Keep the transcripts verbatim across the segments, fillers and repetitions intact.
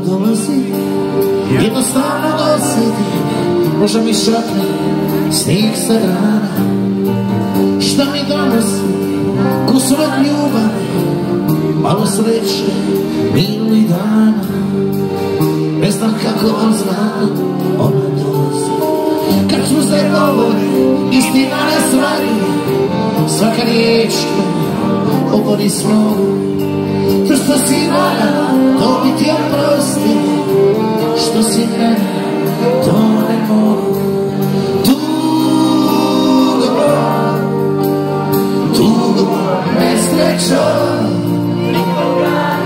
dolazi, jednostavno dosjetim, možda mi šapne snijeg sa rana. Šta mi donosi kusovat ljubavi, malo sreće, milu i dana. Ne znam kako vam znam, ona dolazi. Kad suze govori, istina nas vari, svaka riječ obori snovu. To što si moja, to bi ti oprosti, što si mene, to ne mogu. Tugo, tugo, nesrećo, nikoga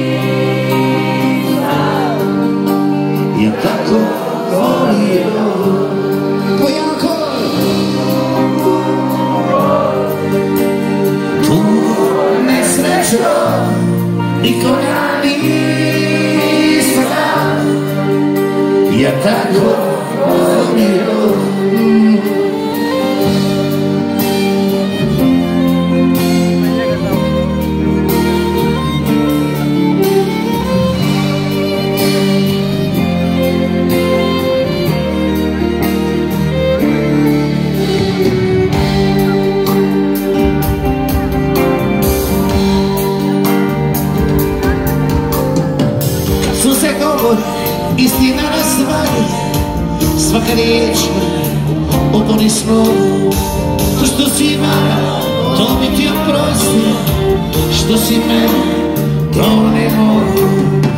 nisam ja tako volio. Pojanko, tugo, nesrećo, nikoga nisam ja tako volio. Istina nas vari, svaka riječ obori snovu. To što si moja, to bi ti oprosti, što si mene, to ne mogu.